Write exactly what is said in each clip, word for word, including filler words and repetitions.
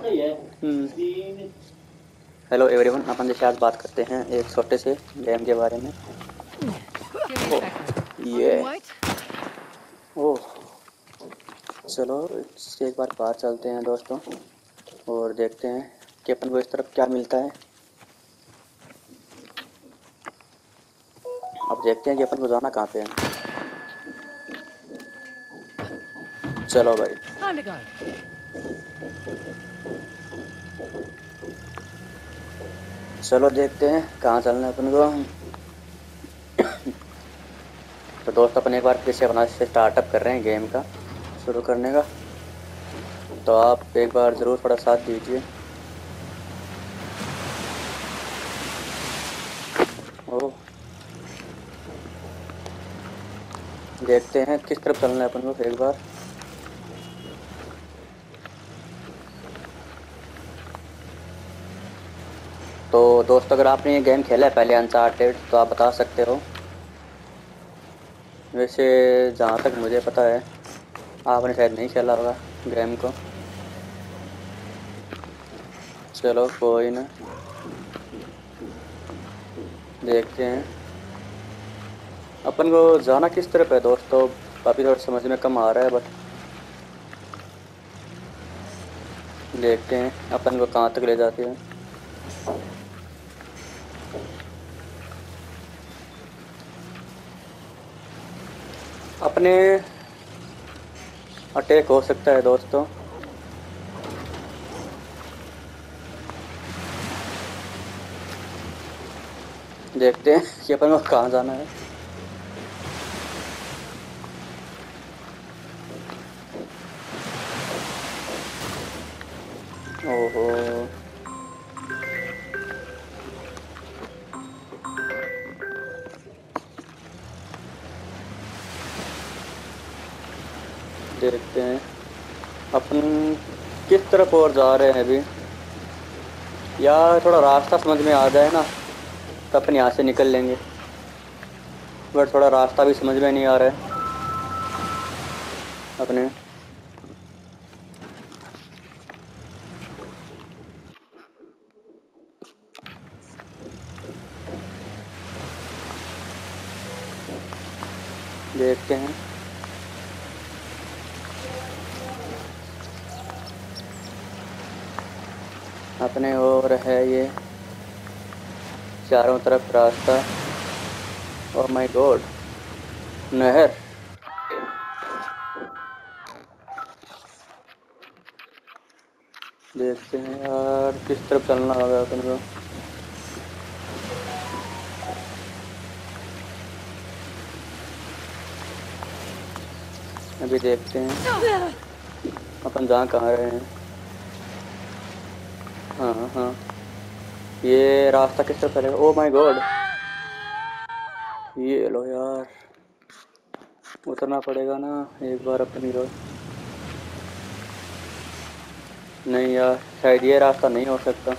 Hello everyone, अपन जैसे आज बात करते हैं एक छोटे से गेम के बारे में। ओह ये ओह चलो इससे एक बार बाहर चलते हैं दोस्तों और देखते हैं कि अपन को इस तरफ क्या मिलता है। अब देखते हैं कि अपन को जाना कहाँ पे है। चलो भाई, चलो देखते हैं कहाँ चलना है अपन को। तो दोस्त अपन एक बार फिर से अपना से स्टार्टअप कर रहे हैं गेम का शुरू करने का, तो आप एक बार ज़रूर थोड़ा साथ दीजिए। ओह देखते हैं किस तरफ चलना है अपन को एक बार। तो दोस्तों, अगर आपने ये गेम खेला है पहले अनचार्टेड तो आप बता सकते हो। वैसे जहाँ तक मुझे पता है आपने शायद नहीं खेला होगा गेम को। चलो कोई ना, देखते हैं अपन को जाना किस तरफ है दोस्तों। अभी थोड़ा समझ में कम आ रहा है, बट देखते हैं अपन को कहाँ तक ले जाती है। अपने अटैक हो सकता है दोस्तों, देखते हैं कि अपन को कहाँ जाना है। ओहो देखते हैं अपन किस तरफ और जा रहे हैं अभी। यार थोड़ा रास्ता समझ में आ जाए ना तो अपन यहाँ से निकल लेंगे, बट थोड़ा रास्ता भी समझ में नहीं आ रहा है अपने। देखते हैं अपने और है ये चारों तरफ रास्ता। ओह माय गॉड, नहर। देखते हैं यार किस तरफ चलना होगा अपन को। अभी देखते हैं अपन जहाँ कहाँ रहे हैं। हाँ हाँ, ये रास्ता किस तरफ चलेगा। ओह माय गॉड, ये लो यार, उतरना पड़ेगा ना एक बार अपनी रोड। नहीं यार, शायद ये रास्ता नहीं हो सकता।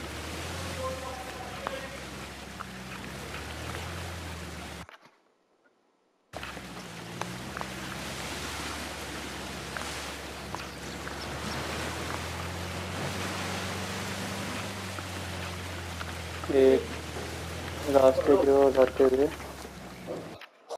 एक रास्ते की ओर जाते हुए